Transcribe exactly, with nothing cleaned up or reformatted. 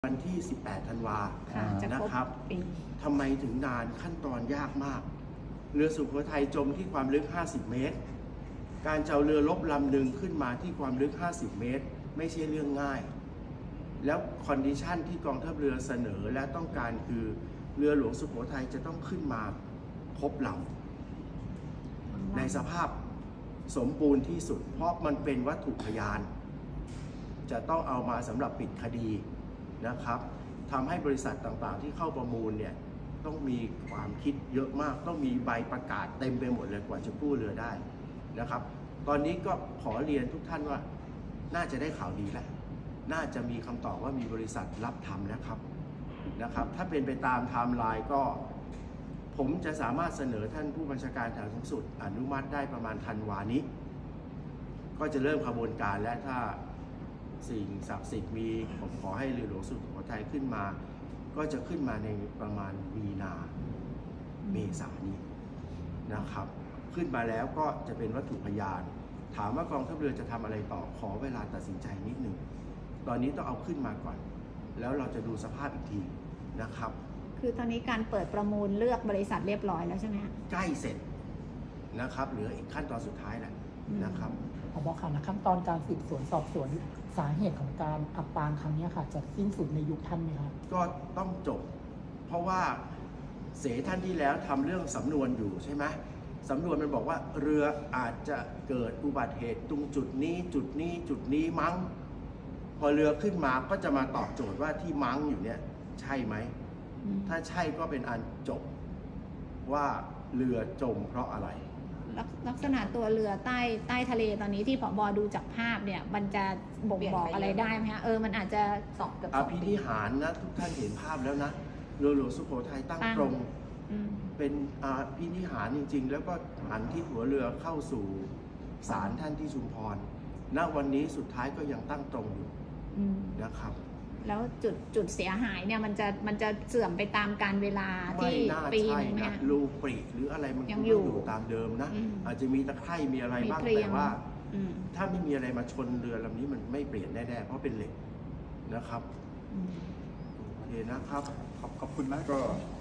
วันที่สิบแปดธันวานะครับทำไมถึงนานขั้นตอนยากมากเรือสุโขทัยจมที่ความลึกห้าสิบเมตรการจะเอาเรือรบลำหนึ่งขึ้นมาที่ความลึกห้าสิบเมตรไม่ใช่เรื่องง่ายแล้วคอนดิชันที่กองทัพเรือเสนอและต้องการคือเรือหลวงสุโขทัยจะต้องขึ้นมาครบลำในสภาพสมบูรณ์ที่สุดเพราะมันเป็นวัตถุพยานจะต้องเอามาสำหรับปิดคดีนะครับทำให้บริษัทต่างๆที่เข้าประมูลเนี่ยต้องมีความคิดเยอะมากต้องมีใบประกาศเต็มไปหมดเลยกว่าจะกู้เรือได้นะครับตอนนี้ก็ขอเรียนทุกท่านว่าน่าจะได้ข่าวดีแล้วน่าจะมีคำตอบว่ามีบริษัทรับทำนะครับนะครับถ้าเป็นไปตามไทม์ไลน์ก็ผมจะสามารถเสนอท่านผู้บัญชาการฐานสูงสุดอนุมัติได้ประมาณธันวานี้ก็จะเริ่มขบวนการและถ้าสิ่งศักดิ์สิทธิ์มีผมขอให้เรือหลวงสุโขทัยขึ้นมาก็จะขึ้นมาในประมาณมีนาเมษายนนี้นะครับขึ้นมาแล้วก็จะเป็นวัตถุพยานถามว่ากองทัพเรือจะทำอะไรต่อขอเวลาตัดสินใจนิดหนึ่งตอนนี้ต้องเอาขึ้นมาก่อนแล้วเราจะดูสภาพอีกทีนะครับคือตอนนี้การเปิดประมูลเลือกบริษัทเรียบร้อยแล้วใช่ไหมใกล้เสร็จนะครับเหลืออีกขั้นตอนสุดท้ายแหละนะครับผบ.ค่ะขั้นตอนการสืบสวนสอบสวนสาเหตุของการอับปางครั้งนี้ค่ะจะสิ้นสุดในยุคท่านไหมครับก็ต้องจบเพราะว่าเสท่านที่แล้วทำเรื่องสำนวนอยู่ใช่ไหมสำนวนมันบอกว่าเรืออาจจะเกิดอุบัติเหตุตรงจุดนี้จุดนี้จุดนี้มั้งพอเรือขึ้นมาก็จะมาตอบโจทย์ว่าที่มั้งอยู่เนี่ยใช่ไหมถ้าใช่ก็เป็นอันจบว่าเรือจมเพราะอะไรลักษณะตัวเรือใต้ใต้ทะเลตอนนี้ที่ผบ.ดูจากภาพเนี่ยมันจะบ่งบอกอะไรได้ไหมฮะเออมันอาจจะสอบกับอภินิหารนะทุกท่านเห็นภาพแล้วนะเรือหลวงสุโขทัยตั้งตรงเป็นอภินิหารจริงๆแล้วก็หันทิศหัวเรือเข้าสู่ศาลท่านที่ชุมพรณวันนี้สุดท้ายก็ยังตั้งตรงอยู่นะครับแล้วจุดจุดเสียหายเนี่ยมันจะมันจะเสื่อมไปตามการเวลาที่ปีนึงไหมฮะรูปริหรืออะไรมันก็อยู่ตามเดิมนะอาจจะมีตะไคร่มีอะไรบ้างแต่ว่าถ้าไม่มีอะไรมาชนเรือลำนี้มันไม่เปลี่ยนแน่ๆเพราะเป็นเหล็กนะครับโอเคนะครับขอบคุณมากก็